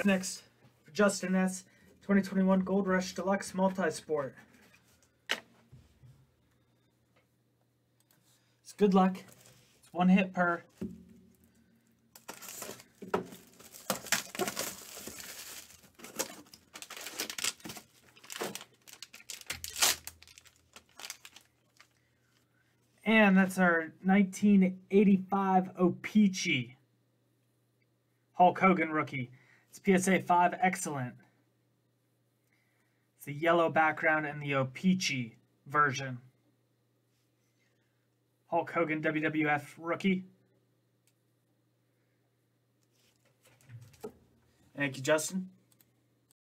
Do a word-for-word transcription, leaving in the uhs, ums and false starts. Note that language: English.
Next, for Justin S. twenty twenty-one Gold Rush Deluxe Multisport. It's good luck. It's one hit per. And that's our nineteen eighty-five O-Pee-Chee Hulk Hogan rookie. It's P S A five Excellent. It's the yellow background and the O-Pee-Chee version. Hulk Hogan W W F rookie. Thank you, Justin.